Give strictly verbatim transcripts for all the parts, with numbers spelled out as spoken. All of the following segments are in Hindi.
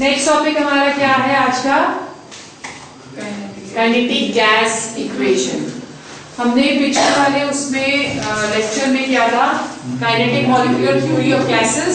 नेक्स्ट टॉपिक हमारा क्या है आज का? Kinetic gas equation. हमने पिछले वाले उसमें लेक्चर में किया था kinetic molecular theory of gases,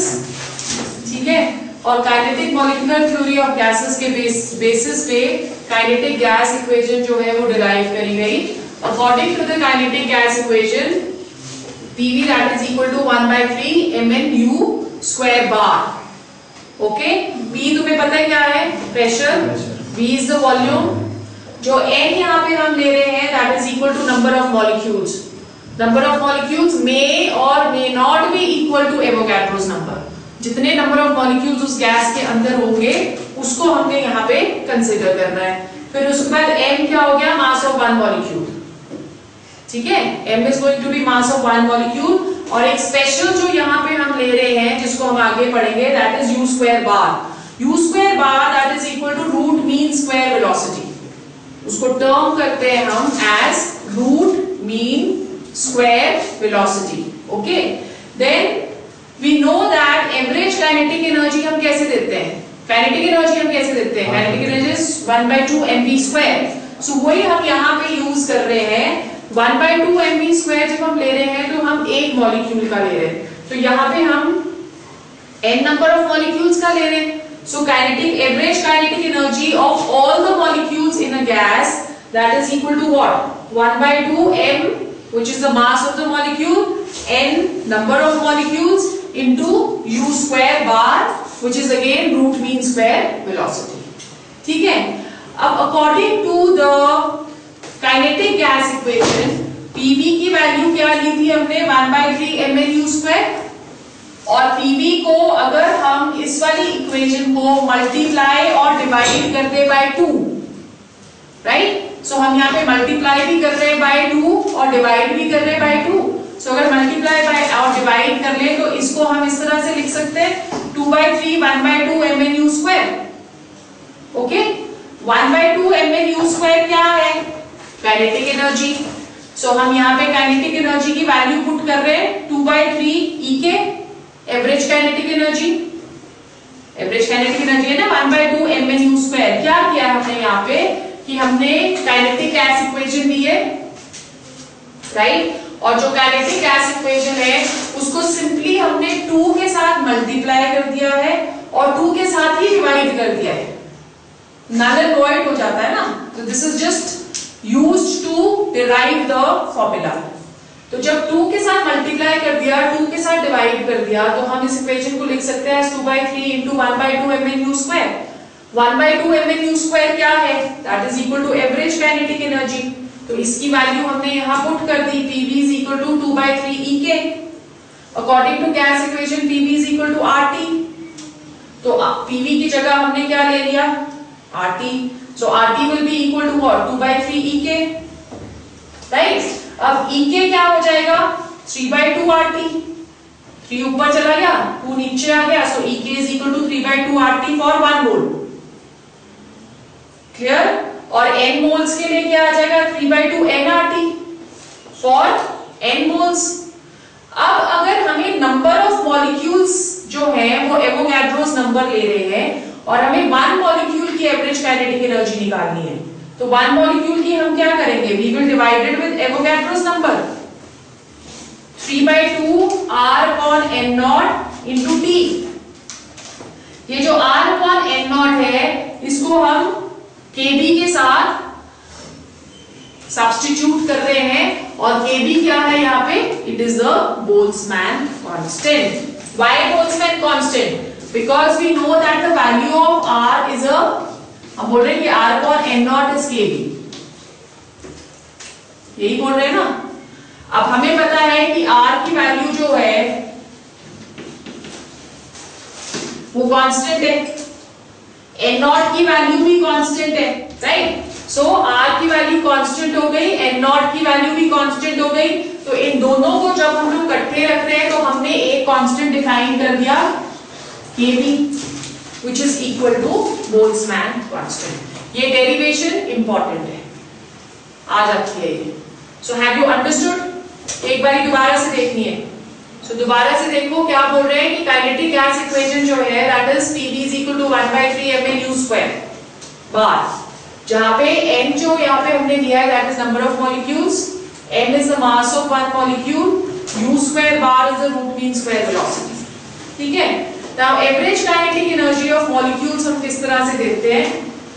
ठीक है। और kinetic molecular theory of gases के बेस बेसिस पे काइनेटिक गैस इक्वेशन जो है वो डिराइव करी गई। According to the kinetic gas equation PV that is equal to one by three m n u square bar. Okay, P तुम्हें पता है क्या है? Pressure. V is the volume. जो N यहाँ पे हम ले रहे हैं that is equal to number of molecules. Number of molecules may और may not be equal to Avogadro's number. जितने नंबर ऑफ मॉलिक्यूल्स उस गैस के अंदर होंगे उसको हमने यहाँ पे कंसिडर करना है। फिर उसके बाद M क्या हो गया? मास ऑफ वन मॉलिक्यूल, ठीक है। M is going to be mass of one molecule. और एक स्पेशल जो यहाँ पे हम ले रहे हैं जिसको हम आगे पढ़ेंगे that is u square bar. U square bar that is equal to root mean square velocity. उसको टर्म करते हैं हम as root mean square velocity. Okay, then we know that average kinetic energy हम कैसे देते हैं? काइनेटिक एनर्जी हम कैसे देते हैं? Kinetic energy is one by two m v square. So वही हम यहाँ पे यूज कर रहे हैं। One by two m v square जब हम ले रहे हैं तो हम एक मॉलिक्यूल का ले रहे हैं, तो यहाँ पे हम n नंबर ऑफ मॉलिक्यूल्स का ले रहे हैं। So kinetic average kinetic energy of all the molecules in a gas that is equal to what? One by two m which is the mass of the molecule, n number of molecules into u square bar which is again root mean square velocity, ठीक है। अब according to the kinetic gas equation Pv की वैल्यू क्या ली थी हमने? One by three m n u square. और Pv को अगर हम इस वाली इक्वेशन को मल्टीप्लाई और डिवाइड कर दे बाय टू, राइट। सो हम यहाँ पे मल्टीप्लाई भी कर रहे हैं बाय टू और डिवाइड भी कर रहे हैं बाय टू। सो अगर मल्टीप्लाई बाय और डिवाइड कर ले तो इसको हम इस तरह से लिख सकते हैं two by three one by two m n u square. Okay, one by two m n u square क्या है? Kinetic energy. सो हम यहाँ पे काइनेटिक एनर्जी की वैल्यू पुट कर रहे हैं two by three E K average kinetic energy. Average kinetic energy है ना one by two m n u square. क्या किया हमने यहाँ पे कि हमने काइनेटिक गैस इक्वेशन दी है, राइट। और जो काइनेटिक गैस इक्वेशन है उसको सिंपली हमने टू के साथ मल्टीप्लाई कर दिया है और टू के साथ ही डिवाइड कर दिया है। नल एंड वॉइड हो जाता है ना, तो this is just used to derive the formula। तो जब टू के साथ मल्टीप्लाई कर दिया, टू के साथ डिवाइड कर दिया, तो हम इस इक्वेशन को लिख सकते हैं two by three into one by two m n u square. One by two m n u square क्या है? That is equal to average kinetic energy. तो इसकी वैल्यू हमने यहाँ पुट कर दी, Pv is equal to two by three E K. According to gas equation Pv is equal to R T. तो Pv की जगह हमने क्या ले लिया? R T. So R T will be equal to what? Two by three E K, right? अब E K क्या हो जाएगा? Three by two R T। Three ऊपर चला गया, टू नीचे आ गया, so E K is equal to three by two R T for one mole. Clear? और N मोल्स के लिए क्या आ जाएगा? Three by two N R T for N moles. अब अगर हमें नंबर ऑफ मॉलिक्यूल्स जो है वो एवोगैड्रोस नंबर ले रहे हैं और हमें वन मॉलिक्यूल की एवरेज काइनेटिक एनर्जी निकालनी है, तो वन मॉलिक्यूल की हम क्या करेंगे? We will divided with Avogadro's number three by two R upon N naught into T. ये जो आर अपॉन एन नॉट है इसको हम केबी के साथ सब्स्टिट्यूट कर रहे हैं और केबी क्या है यहाँ पे? It is the Boltzmann constant. Why Boltzmann constant? Because we know that the value of R is a, हम बोल रहे हैं कि R upon N naught is K B, यही बोल रहे हैं ना। अब हमें पता है कि R की वैल्यू जो है वो कांस्टेंट है, N naught की वैल्यू भी कांस्टेंट है, राइट। सो R की वैल्यू कांस्टेंट हो गई, N naught की वैल्यू भी कांस्टेंट हो गई। तो इन दोनों को जब हम लोग इकट्ठे रख रहे हैं तो हमने एक कांस्टेंट डिफाइन कर दिया Kb, which is equal to Boltzmann constant। ये डेरिवेशन इंपॉर्टेंट है, आ जाती है ये। So have you understood? एक बार दोबारा से देखनी है। सो so, दोबारा से देखो क्या बोल रहे हैं कि काइनेटिक गैस इक्वेशन जो है that is Pv is equal to two one by three m n u square bar, जहां पे n जो यहाँ पे हमने दिया है that is number of molecules, m is the mass of one molecule, u square bar is the root mean square velocity. ठीक है, now average kinetic energy of molecules हम किस तरह से देते हैं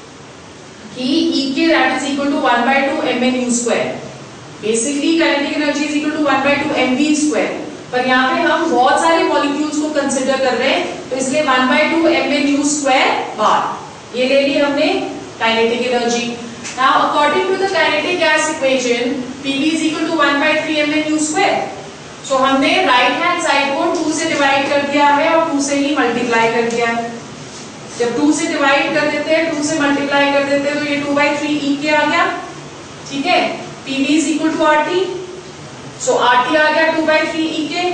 कि E K that is equal to one by two m n u square, basically kinetic energy is equal to one by two m v square, पर यहाँ पे हम बहुत सारे मॉलिक्यूल्स को कंसिडर कर रहे हैं तो इसलिए one by two m n u square bar ये ले ली हमने kinetic energy. Now according to the kinetic gas equation P V is equal to one by three m n u square, so हमने राइट हैंड साइड को टू से डिवाइड कर दिया है और टू से ही मल्टीप्लाई कर दिया है। जब टू से डिवाइड कर देते हैं, टू से मल्टीप्लाई कर देते हैं तो ये टू बाई थ्री ई के आ गया। ठीक है, P V is equal to R T, so R T आ गया टू बाई थ्री ई के,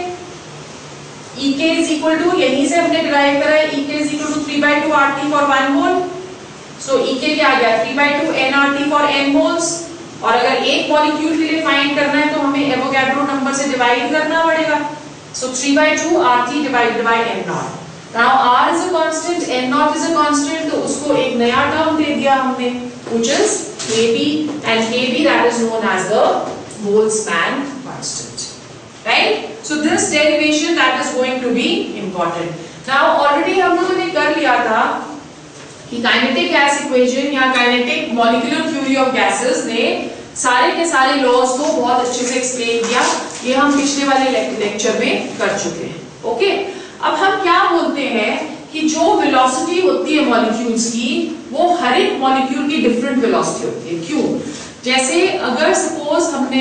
E K is equal to, यहीं से हमने डिराइव करा है, E K is equal to three by two R T for one mole, so E K क्या आ गया three by two N R T for N moles, और अगर एक मॉलिक्यूल के लिए फाइंड करना है तो हमें एवोगैड्रो नंबर से डिवाइड करना पड़ेगा, so three by two R T divided by N naught। Now R is a constant, N naught is a constant, तो उसको एक नया टर्म दे दिया हमने which is K B, and K B that is known as the Boltzmann constant, right? So this derivation that is going to be important. Now already हम लोगों ने कर लिया था कि काइनेटिक गैस इक्वेशन या kinetic molecular theory of gases ने सारे के सारे लॉज को बहुत अच्छे से एक्सप्लेन किया, ये हम पिछले वाले लेक्चर में कर चुके हैं। ओके, अब हम क्या बोलते हैं कि जो वेलोसिटी होती है मॉलिक्यूल्स की वो हर एक मॉलिक्यूल की डिफरेंट वेलोसिटी होती है। क्यों? जैसे अगर सपोज हमने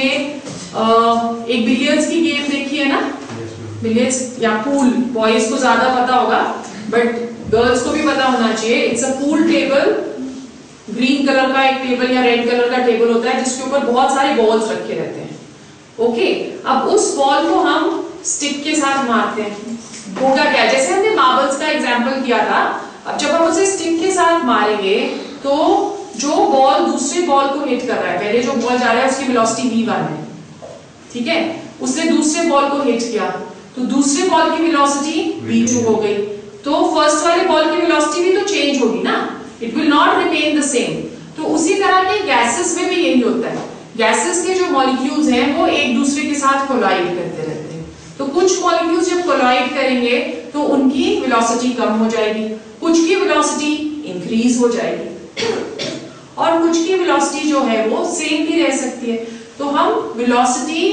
एक बिलियर्ड्स की गेम देखी है ना, बिलियर्ड्स या पूल, बॉयज को ज्यादा पता होगा बट गर्ल्स को भी पता होना चाहिए। It's a pool table, green colour का एक टेबल या रेड कलर का टेबल होता है जिसके ऊपर बहुत सारे बॉल्स रखे रहते हैं। ओके, अब उस बॉल को हम स्टिक के साथ मारते हैं, होगा क्या? जैसे हमने मार्बल्स का एग्जांपल किया था, अब जब हम उसे स्टिक के साथ मारेंगे तो जो बॉल दूसरे बॉल को हिट कर रहा है, पहले जो बॉल जा रहा है उसकी वेलोसिटी वी वन है, ठीक है, उसने दूसरे बॉल को हिट किया तो दूसरे बॉल की वेलोसिटी वी टू हो गई, तो फर्स्ट वाले बॉल की वेलोसिटी भी तो चेंज होगी ना, it will not remain the same. तो उसी तरह के गैसेस में भी यही होता है, गैसेस के जो मॉलिक्यूल्स हैं वो एक दूसरे के साथ कोलाइड करते रहते हैं, तो कुछ मॉलिक्यूल्स जब कोलाइड करेंगे तो उनकी वेलोसिटी कम हो जाएगी, कुछ की वेलोसिटी इंक्रीज हो जाएगी और कुछ की वेलोसिटी जो है वो सेम भी रह सकती है। तो हम वेलोसिटी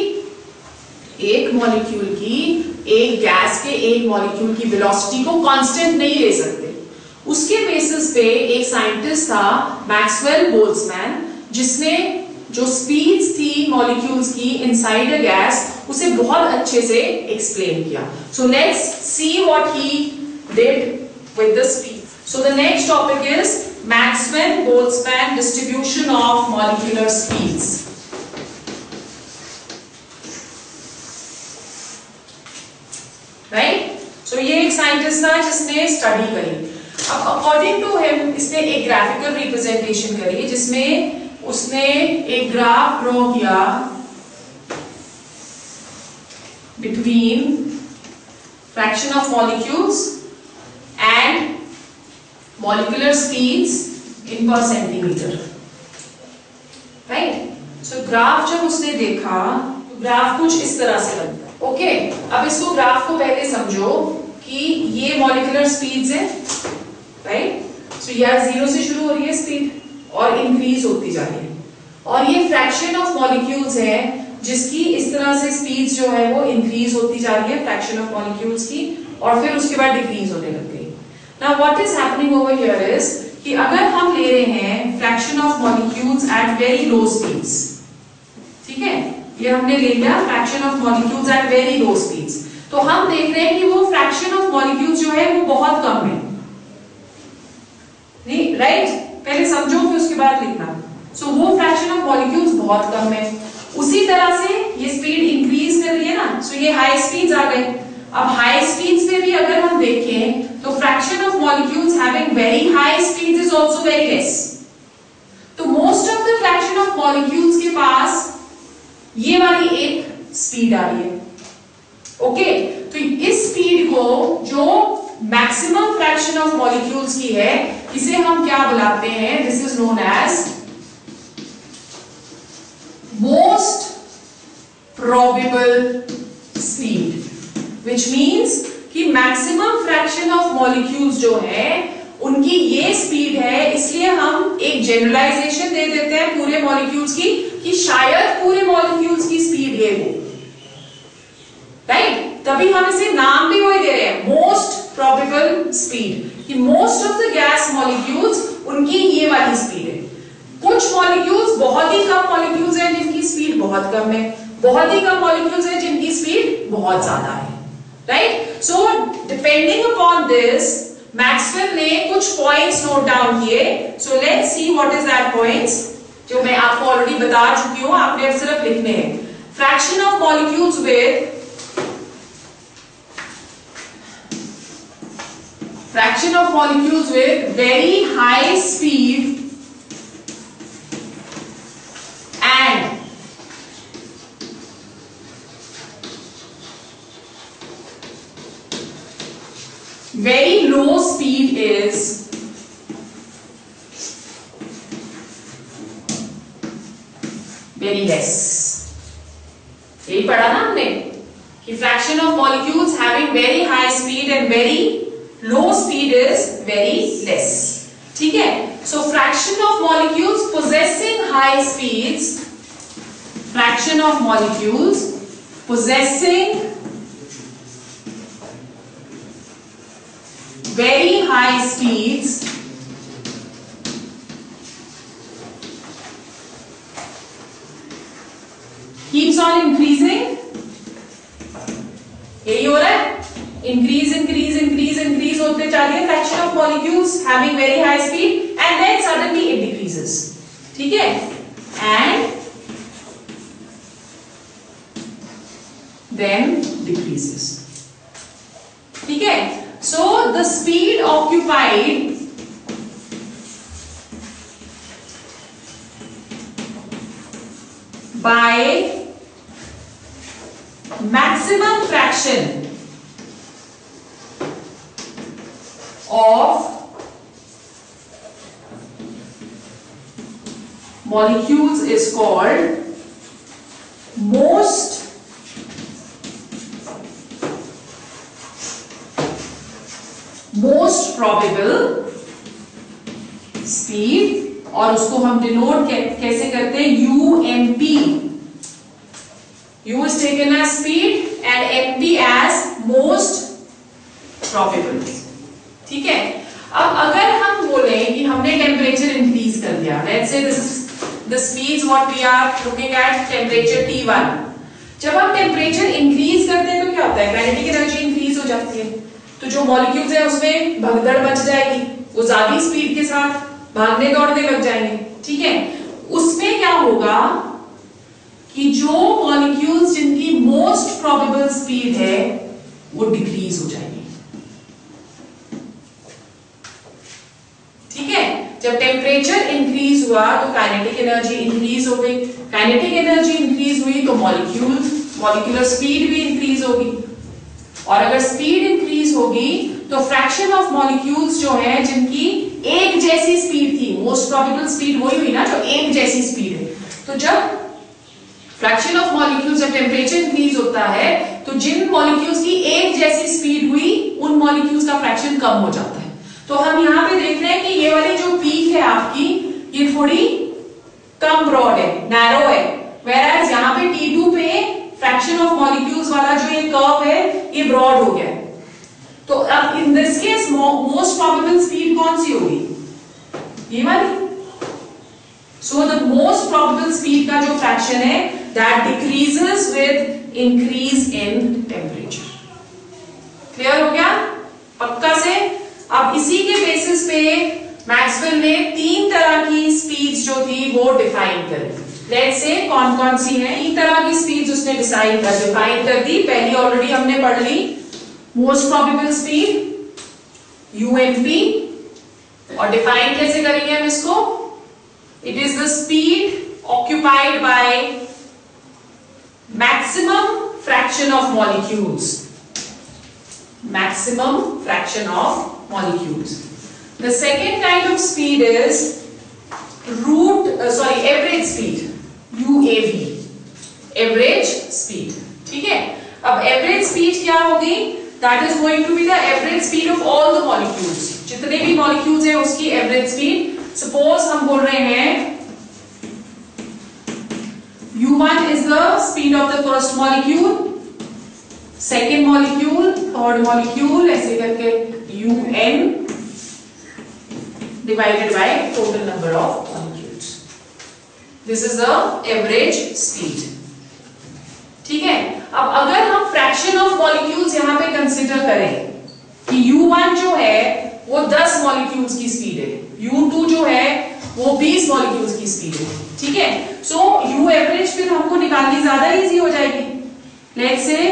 एक मॉलिक्यूल की, एक गैस के एक मॉलिक्यूल की वेलोसिटी को कांस्टेंट नहीं ले सकते। उसके बेसिस पे एक साइंटिस्ट था मैक्सवेल बोल्ट्जमैन, जिसने जो स्पीड्स थी मॉलिक्यूल्स की इनसाइड अ गैस उसे बहुत अच्छे से एक्सप्लेन किया। So let's see what he did with the speed. So the next topic is Maxwell Boltzmann distribution of molecular speeds. Right, so ये एक साइंटिस्ट था जिसने स्टडी करी। अब अकॉर्डिंग टू हिम इसने एक ग्राफिकल रिप्रेजेंटेशन करी जिसमें उसने एक ग्राफ ड्रॉ किया between fraction of molecules and molecular speeds in per centimetre. Right, so graph जब उसने देखा तो ग्राफ कुछ इस तरह से बनता है। ओके okay, अब इसको ग्राफ को पहले समझो कि ये मॉलिक्यूलर स्पीड्स है, राइट, सो यार जीरो से शुरू हो रही है स्पीड और इंक्रीज होती जा रही है, और ये फ्रैक्शन ऑफ मॉलिक्यूल्स है जिसकी इस तरह से स्पीड्स जो है वो इंक्रीज होती जा रही है, फ्रैक्शन ऑफ मॉलिक्यूल्स की, और फिर उसके बाद डिक्रीज होने लग गई। Now what is happening over here is कि अगर हम ले रहे हैं fraction of molecules at very low speeds, ठीक है, ये हमने ले लिया fraction of molecules at very low speeds, तो हम देख रहे हैं कि वो फ्रैक्शन ऑफ मॉलिक्यूल्स जो है वो बहुत कम है, नहीं राइट, पहले समझो फिर उसके बाद लिखना। सो so, वो फ्रैक्शन ऑफ मॉलिक्यूल्स बहुत कम है। उसी तरह से ये स्पीड इंक्रीज कर रही है ना, सो so ये हाई स्पीड्स आ गए। अब हाई स्पीड्स पे भी अगर हम देखें तो fraction of molecules having very high speeds is also very less. तो most of the fraction of molecules के पास ये वाली एक स्पीड आ रही है। ओके, तो इस स्पीड को जो मैक्सिमम फ्रैक्शन ऑफ मॉलिक्यूल्स की है, इसे हम क्या बुलाते हैं? This is known as most probable speed, which means कि मैक्सिमम फ्रैक्शन ऑफ मॉलिक्यूल्स जो है उनकी ये स्पीड है, इसलिए हम एक जनरलाइजेशन दे देते हैं पूरे मॉलिक्यूल्स की कि शायद पूरे मॉलिक्यूल्स की स्पीड ये हो, राइट? तभी हम इसे नाम भी वही दे रहे हैं, मोस्ट प्रोबेबल स्पीड, कि most of the gas molecules उनकी ये वाली स्पीड है। कुछ मॉलिक्यूल्स, बहुत ही कम मॉलिक्यूल्स हैं जिनकी स्पीड बहुत कम है, बहुत ही कम मॉलिक्यूल्स हैं जिनकी स्पीड बहुत ज्यादा है, right? So depending upon this Maxwell ने कुछ पॉइंट्स नोट डाउन किए। So let's see what is that points, जो मैं आपको ऑलरेडी बता चुकी हूं, आपने सिर्फ लिखने हैं। Fraction of molecules with fraction of molecules with very high speed and very low speed is very less. यही पढ़ा ना हमने कि fraction of molecules having very high speed and very low speed is very less. ठीक है? So fraction of molecules possessing high speeds, fraction of molecules possessing very high speeds keeps on increasing, यही हो रहा है, increase increase increase increase होते जा रही है fraction of molecules having very high speed and then suddenly it decreases, ठीक है? and then decreases, ठीक है? So the speed occupied by maximum fraction of molecules is called most most probable speed, और उसको हम डिनोट कैसे करते हैं? U M P. U is taken as speed and M P as most probable. ठीक है? अब अगर हम बोले कि हमने टेम्परेचर इंक्रीज कर दिया, let's say this is the speeds what we are looking at, temperature T one. जब हम टेम्परेचर इंक्रीज करते हैं तो क्या होता है? काइनेटिक एनर्जी इंक्रीज हो जाती है, तो जो मॉलिक्यूल्स है उसमें भगदड़ मच जाएगी, वो ज्यादा स्पीड के साथ भागने दौड़ने लग जाएंगे, ठीक है? उसमें क्या होगा कि जो मॉलिक्यूल्स जिनकी मोस्ट प्रोबेबल स्पीड है वो डिक्रीज हो जाएगी, ठीक है? जब टेम्परेचर इंक्रीज हुआ तो काइनेटिक एनर्जी इंक्रीज हो गई, काइनेटिक एनर्जी इंक्रीज हुई तो मॉलिक्यूल मॉलिक्यूलर स्पीड भी इंक्रीज होगी, और अगर स्पीड इंक्रीज होगी तो फ्रैक्शन ऑफ मॉलिक्यूल्स जो है जिनकी एक जैसी स्पीड थी, मोस्ट प्रोबेबल स्पीड वही हुई ना जो एक जैसी स्पीड है, तो जब फ्रैक्शन ऑफ मॉलिक्यूल्स जब टेम्परेचर इंक्रीज होता है तो जिन मॉलिक्यूल्स की एक जैसी स्पीड हुई उन मॉलिक्यूल्स का फ्रैक्शन कम हो जाता है। तो हम यहाँ पे देख रहे हैं कि ये वाली जो पीक है आपकी ये थोड़ी कम ब्रॉड है, नैरो है, whereas यहाँ पे T टू पे फ्रैक्शन ऑफ मॉलिक्यूल्स वाला जो ये कर्व है ये ब्रॉड हो गया है। तो अब in this case most probable speed कौन सी होगी? ये वाली। So the most probable speed का जो फ्रैक्शन है that decreases with increase in temperature. Clear हो गया पक्का से? अब इसी के बेसिस पे मैक्सवेल ने तीन तरह की स्पीड्स जो थी वो डिफाइन करी। लेट्स से कौन कौन सी हैं? तीन तरह की स्पीड्स उसने डिसाइड कर डिफाइन कर दी। पहली ऑलरेडी हमने पढ़ ली, मोस्ट प्रोबेबल स्पीड यूएमपी, और डिफाइन कैसे करेंगे हम इसको? It is the speed occupied by maximum fraction of molecules, maximum fraction of molecules. The second kind of speed is root uh, sorry average speed, U A V, average speed. ठीक है, अब average speed क्या होगी? That is going to be the average speed of all the molecules. जितने भी molecules हैं उसकी average speed. Suppose हम बोल रहे हैं U one is the speed of the first molecule, second molecule, third molecule, ऐसे करके U N divided by total number of molecules. This is the average speed. ठीक है, अब अगर हम फ्रैक्शन ऑफ मॉलिक्यूल्स यहाँ पे कंसीडर करें कि U वन जो है वो टेन मॉलिक्यूल्स की स्पीड है, U टू जो है वो ट्वेंटी मॉलिक्यूल्स की स्पीड है, ठीक है। सो U एवरेज फिर हमको निकालनी ज्यादा इजी हो जाएगी। लेट्स से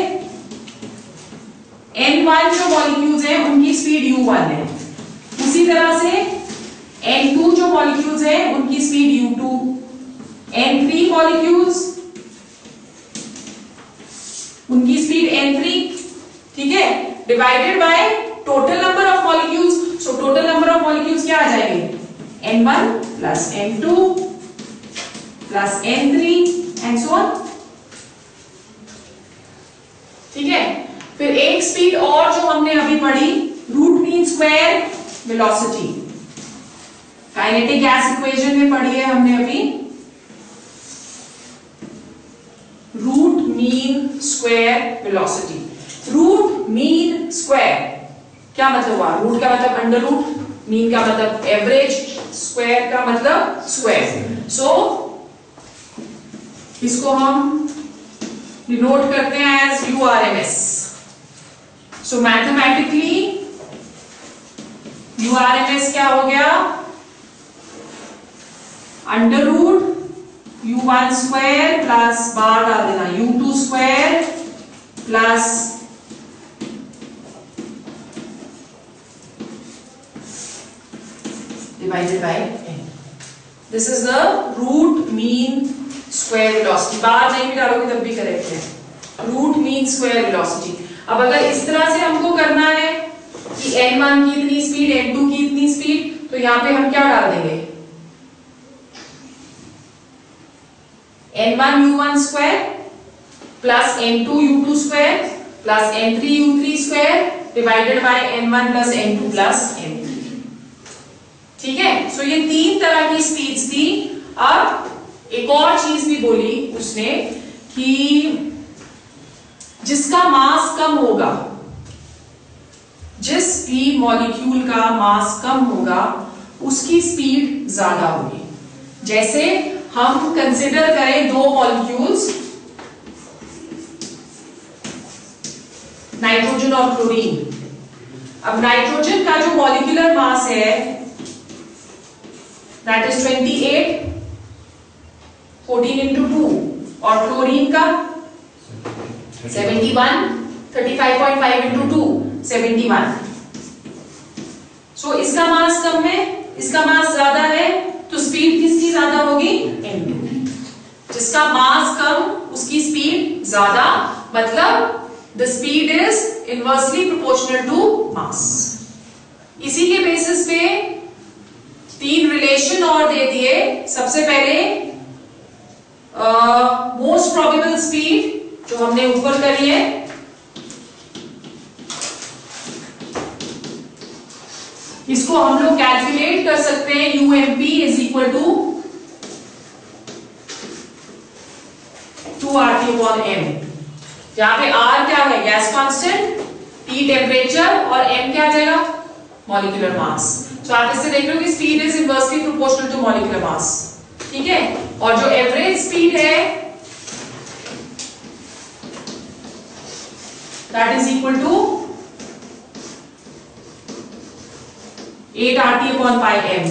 N वन जो मॉलिक्यूल्स हैं उनकी स्पीड U वन है, उसी तरह से N टू जो मॉलिक्यूल्स हैं उनकी speed U two, N three molecules उनकी स्पीड N थ्री, ठीक है, divided by total number of molecules. So total number of molecules क्या आ जाएंगे? N one plus N two plus N three and so on, ठीक है। फिर एक स्पीड और जो हमने अभी पढ़ी, root mean square velocity, kinetic gas equation में पढ़ी है हमने अभी, root mean square velocity. Root mean square क्या मतलब हुआ? रूट का मतलब अंडर रूट, मीन का मतलब एवरेज, स्क्वायर का मतलब स्क्वायर। सो so, इसको हम डिनोट करते हैं as U R M S. So mathematically U R M S क्या हो गया? Under root U one square plus bar डाल देना U two square plus divided by n. This is the root mean square velocity. Bar नहीं भी डालोगे तब भी करेक्ट है, रूट मीन स्क्वायर वेलोसिटी। अब अगर इस तरह से हमको करना है कि N वन की इतनी स्पीड, N टू की इतनी स्पीड, तो यहाँ पे हम क्या डाल देंगे? N one U one square plus N two U two square plus N three U three square divided by N one plus N two plus N three, ठीक है। सो ये तीन तरह की स्पीड्स थी। अब एक और चीज भी बोली उसने कि जिसका मास कम होगा, जिस भी मॉलिक्यूल का मास कम होगा उसकी स्पीड ज्यादा होगी। जैसे हम कंसिडर करें दो मॉलिक्यूल्स, नाइट्रोजन और क्लोरीन। अब नाइट्रोजन का जो मॉलिक्यूलर मास है that is twenty eight, fourteen into two, और क्लोरीन का seventy one, thirty five point five into two, seventy one. So इसका मास कम है, इसका मास ज्यादा है, तो स्पीड किसकी ज्यादा होगी? N two. जिसका मास कम उसकी स्पीड ज्यादा, मतलब the speed is inversely proportional to mass. इसी के बेसिस पे तीन रिलेशन और दे दिए। सबसे पहले मोस्ट प्रोबेबल स्पीड जो हमने ऊपर करी है, इसको हम लोग कैलकुलेट कर सकते हैं। U M P is equal to two R T upon M, जहां पे R क्या है? गैस कांस्टेंट, T टेम्परेचर और M क्या आ जाएगा? Molecular mass. तो आप इससे देख लो कि speed is inversely proportional to molecular mass, ठीक है। और जो एवरेज स्पीड है that is equal to eight R T upon pi M।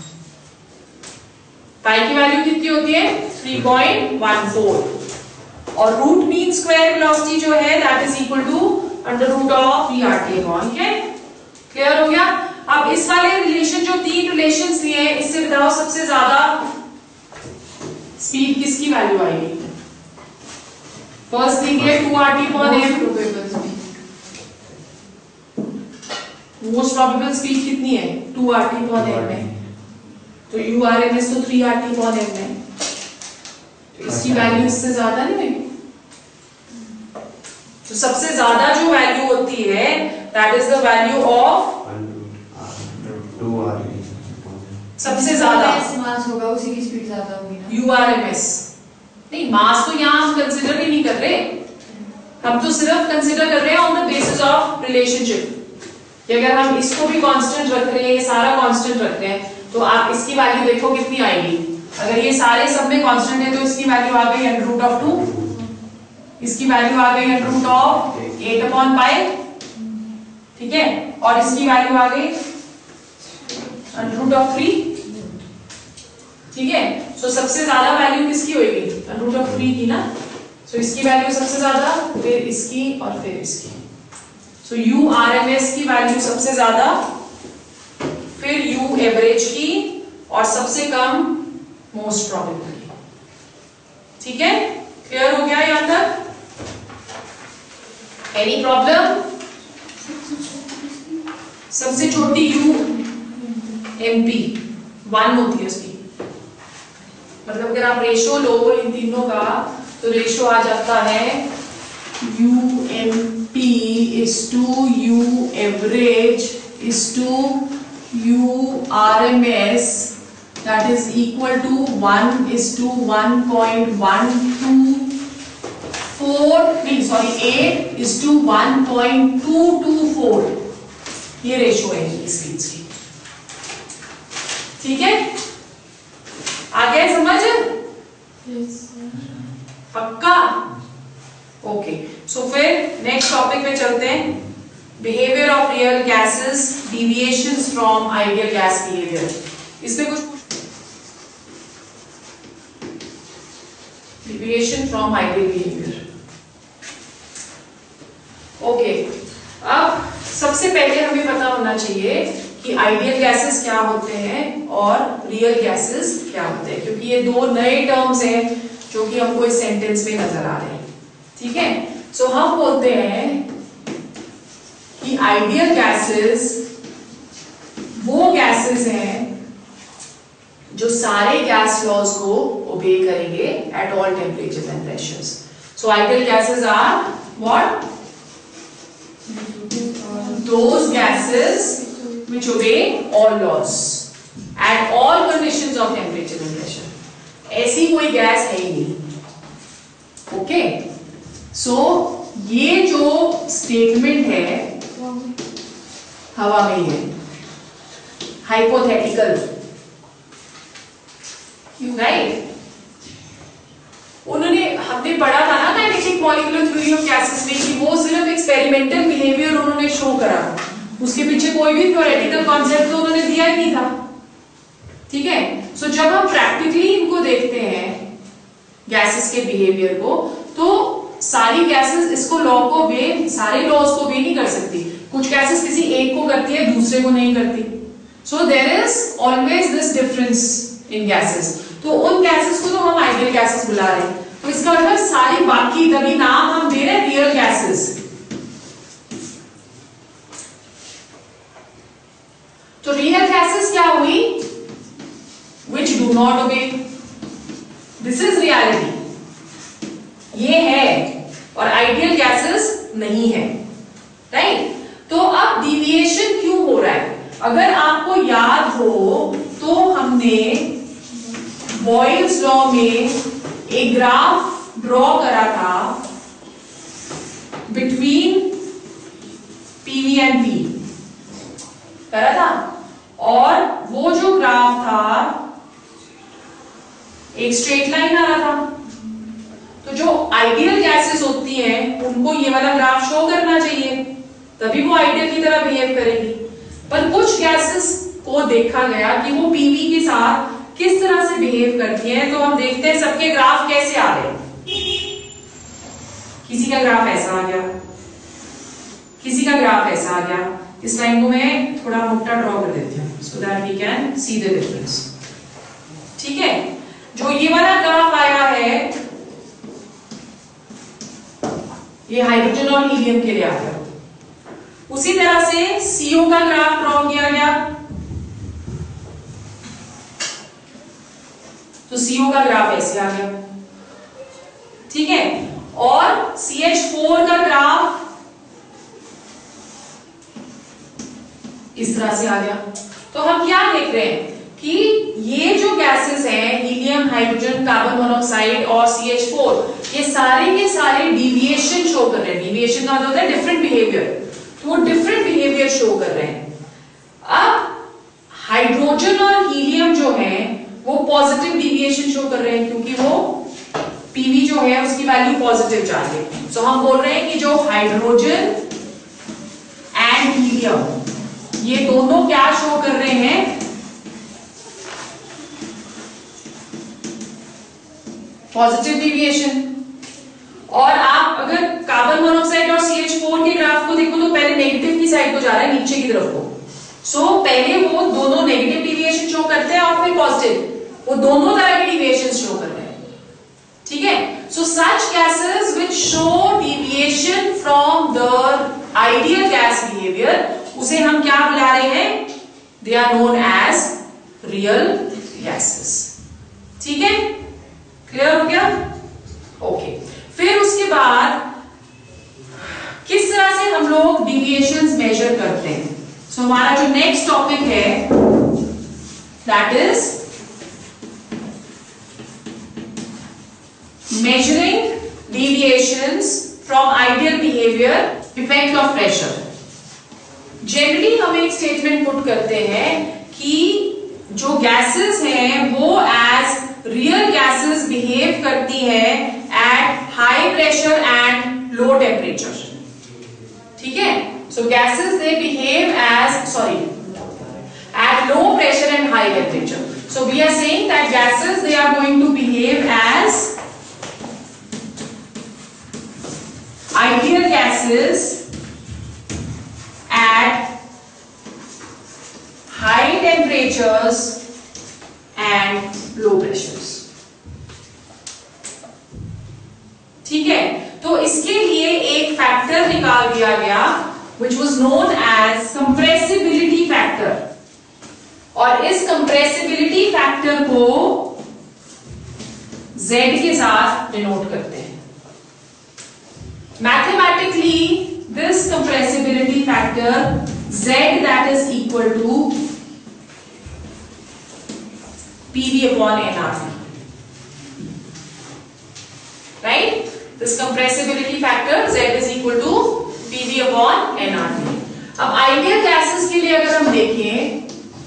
Pi की वैल्यू कितनी होती है? Three point one four. और रूट मीन स्क्वायर वेलोसिटी जो है that is equal to under root of V R T upon, ठीक है। क्लियर हो गया? अब इस वाले रिलेशन, जो तीन रिलेशंस लिए हैं, इससे बताओ सबसे ज्यादा स्पीड किसकी वैल्यू आएगी? फर्स्ट थिंग है two R T upon M, most probable speed कितनी है? Two R T upon M में, तो यू आर एम एस तो three R T upon M में, तो इसकी वैल्यू इससे ज्यादा नहीं होगी। तो सबसे ज्यादा जो वैल्यू होती है that is the value of सबसे ज्यादा मास होगा, उसी की स्पीड ज्यादा होगी ना। यू आर एम एस नहीं, मास तो यहाँ हम कंसिडर ही नहीं कर रहे, हम तो सिर्फ कंसिडर कर रहे हैं on the basis of relationship. अगर हम इसको भी कांस्टेंट रख रहे हैं, ये सारा कांस्टेंट रख रहे हैं, तो आप इसकी वैल्यू देखो कितनी आएगी। अगर ये सारे सब में कांस्टेंट है तो इसकी वैल्यू आ गई अंडर रूट ऑफ टू, इसकी वैल्यू आ गई under root of eight upon pi, ठीक है, और इसकी वैल्यू आ गई अंडर रूट ऑफ थ्री, ठीक है। सो सबसे ज्यादा वैल्यू किसकी होगी? अंडर रूट ऑफ थ्री की ना। सो so, इसकी वैल्यू सबसे ज्यादा, फिर इसकी और फिर इसकी। So U R M S की वैल्यू सबसे ज्यादा, फिर यू एवरेज की, और सबसे कम मोस्ट प्रोबेबल की। ठीक है, क्लियर हो गया यहां तक? Any problem? सबसे छोटी यू एम पी वन होती है उसकी, मतलब अगर आप रेशो लो इन तीनों का तो रेशो आ जाता है U M P is to U average is to U R M S, that is equal to one is to one point one two four, नहीं sorry eight is to one point two two four, ये रेशो है इसकी इसकी। ठीक है, आ गया समझ? yes, पक्का? ओके, सो फिर नेक्स्ट टॉपिक पे चलते हैं, behaviour of real gases, deviations from ideal gas behaviour. इसमें कुछ deviation from ideal behaviour. Okay, अब सबसे पहले हमें पता होना चाहिए कि आइडियल गैसेस क्या होते हैं और रियल गैसेस क्या होते हैं, क्योंकि ये दो नए टर्म्स हैं जो कि हमको इस सेंटेंस में नजर आ रहे हैं। ठीक है, सो so, हम बोलते हैं कि आइडियल गैसेस वो गैसेस हैं जो सारे गैस लॉज को ओबे करेंगे at all temperatures and pressures. So ideal gases are what? Those gases which obey all laws at all conditions of temperature and pressure. ऐसी कोई गैस है ही नहीं। ओके, सो ये जो स्टेटमेंट है हवा में ही है, हाइपोथेटिकल, राइट? उन्होंने, हमने पढ़ा था ना kinetic molecular theory of gases में कि वो सिर्फ एक्सपेरिमेंटल बिहेवियर उन्होंने शो करा, उसके पीछे कोई भी थ्योरेटिकल कॉन्सेप्ट तो उन्होंने दिया ही नहीं था। ठीक है, सो so, जब हम प्रैक्टिकली इनको देखते हैं गैसेस के बिहेवियर को, तो सारी गैसेस इसको लॉ को बे, सारे लॉज को बे नहीं कर सकती। कुछ गैसेस किसी एक को करती है, दूसरे को नहीं करती। So there is always this difference in gases. तो उन गैसेस को तो हम आइडियल गैसेस बुला रहे हैं, तो इसका मतलब सारी बाकी, तभी नाम हम दे रहे हैं रियल गैसेस। तो रियल गैसेस क्या हुई? Which do not obey. This is reality. ये है, और आइडियल गैसेस नहीं है, राइट? तो अब डिविएशन क्यों हो रहा है? अगर आपको याद हो तो हमने बॉयल्स लॉ में एक ग्राफ ड्रॉ करा था बिटवीन पीवी एंड पी, करा था, और वो जो ग्राफ था एक स्ट्रेट लाइन आ रहा था। तो जो आइडियल गैसेस होती हैं उनको ये वाला ग्राफ शो करना चाहिए, तभी वो आइडियल की तरह बिहेव करेगी। पर कुछ गैसेस को देखा गया कि वो पीवी के साथ किस तरह से बिहेव करती हैं, तो हम देखते हैं सबके ग्राफ कैसे आ रहे हैं। किसी का ग्राफ ऐसा आ गया, किसी का ग्राफ ऐसा आ गया। इस लाइन को मैं थोड़ा मोटा ड्रॉ कर देती हूँ so that we can see the difference. ठीक है, जो ये वाला ग्राफ आया है ये हाइड्रोजन और हीलियम के लिए आ गया, उसी तरह से सीओ का ग्राफ ड्रॉ किया गया, तो सीओ का ग्राफ ऐसे आ गया, ठीक है। और सी एच फोर का ग्राफ इस तरह से आ गया। तो हम क्या देख रहे हैं कि ये जो गैसेस हैं, हीलियम, हाइड्रोजन, कार्बन मोनोऑक्साइड और सी एच फोर, ये सारे के सारे डिविएशन शो कर रहे हैं। डिविएशन का मतलब होता है डिफरेंट बिहेवियर, तो वो डिफरेंट बिहेवियर शो कर रहे हैं। अब हाइड्रोजन और हीलियम जो है वो पॉजिटिव डिविएशन शो कर रहे हैं, क्योंकि वो पीवी जो है उसकी वैल्यू पॉजिटिव चाहिए। सो हम बोल रहे हैं कि जो हाइड्रोजन एंड हीलियम ये दोनों क्या शो कर रहे हैं, पॉजिटिव डिविएशन। और आप अगर कार्बन मोनोऑक्साइड और सी एच फोर के ग्राफ को देखो तो पहले नेगेटिव की साइड को जा रहा है, नीचे की तरफ को। सो so, पहले वो दोनों नेगेटिव डिविएशन शो करते हैं और फिर पॉजिटिव, वो दोनों तरह के डिविएशन शो कर रहे हैं, ठीक है। So such gases which show deviation from the ideal gas behaviour, उसे हम क्या बुला रहे हैं, they are known as real gases, ठीक है। क्लियर हो गया? ओके। फिर उसके बाद किस तरह से हम लोग डिविएशंस मेजर करते हैं। सो so, हमारा जो नेक्स्ट टॉपिक है that is measuring deviations from ideal behaviour, effect of pressure. Generally हम एक स्टेटमेंट पुट करते हैं कि जो गैसेस हैं वो एज रियल गैसेस बिहेव करती है at high pressure and low temperature, ठीक है। So gases they behave as sorry at low pressure and high temperature. So we are saying that gases they are going to behave as ideal gases at high temperatures and low pressures, ठीक है। तो इसके लिए एक फैक्टर निकाल दिया गया which was known as compressibility factor, और इस compressibility factor को Z के साथ डिनोट करते हैं। Mathematically this compressibility factor Z that is equal to P V upon N R T, right? This compressibility factor Z is equal to P V upon N R T. अब आइडियल गैसेस के लिए अगर हम देखें,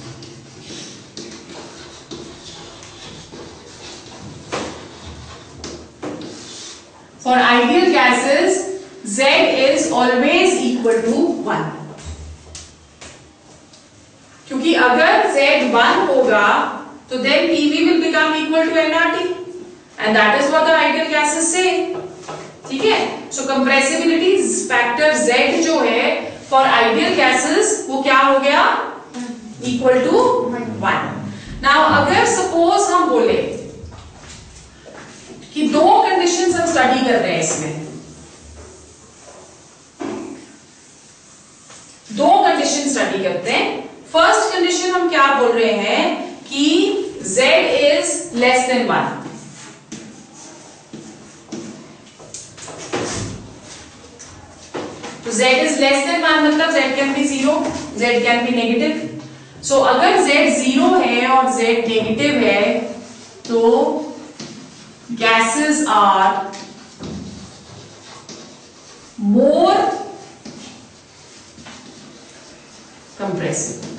for ideal gases Z is always equal to one, क्योंकि अगर Z one होगा तो then P V will become equal to N R T and that is what the ideal gases say, ठीक है। So compressibility factor Z जो है for ideal gases वो क्या हो गया, equal to one. Now अगर suppose हम बोले कि दो कंडीशंस हम स्टडी कर रहे हैं, इसमें दो कंडीशन स्टडी करते हैं। फर्स्ट कंडीशन हम क्या बोल रहे हैं कि Z is less than one, तो Z is less than one मतलब Z can be zero, Z can be negative. So अगर Z जीरो है और Z नेगेटिव है तो gases are more compressible,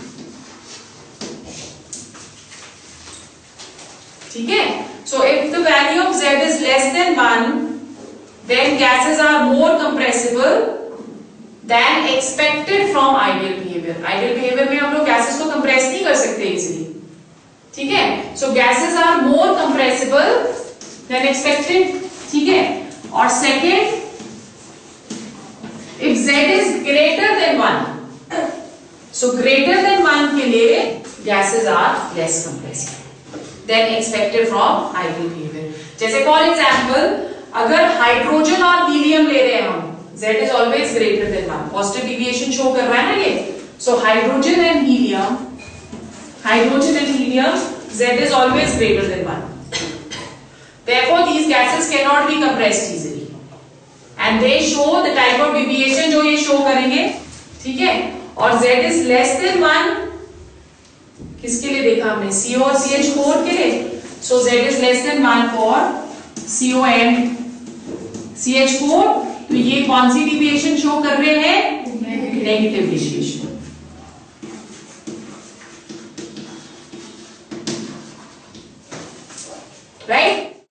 ठीक है। So if the value of Z is less than one, then gases are more compressible than expected from ideal behavior. Ideal behavior में हम लोग gases को compress नहीं कर सकते easily, ठीक है। So gases are more compressible than expected, ठीक है। और second, if Z is greater than one, so greater than one के लिए gases are less compressible than expected from ideal behavior. जैसे for example अगर हाइड्रोजन और हीलियम ले रहे हैं हम, Z is always greater than one. Positive deviation show कर रहा है ना ये. So hydrogen and helium, hydrogen and helium, Z is always greater than one. Therefore, these gases cannot be compressed easily, and they show the type of deviation जो ये show करेंगे, ठीक है. और Z is less than one, किसके लिए देखा हमने? C O और C H four के लिए. So Z is less than one for C O and C H four. तो ये कौन सी डिविएशन शो कर रहे हैं? Negative deviation. राइट.